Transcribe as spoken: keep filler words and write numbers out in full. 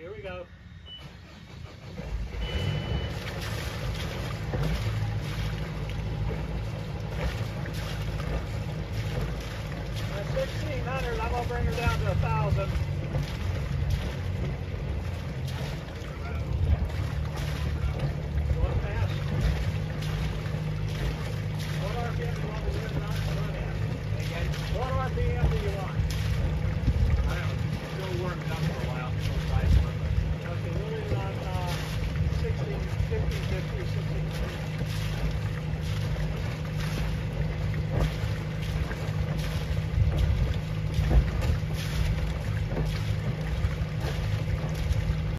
here we go. At sixteen hundred, I'm gonna bring her down to a thousand. Going fast. What R P M do you want to run at? What R P M do you want? I haven't still working up for a while. Okay, we're on uh, sixteen, fifteen, fifty, sixteen.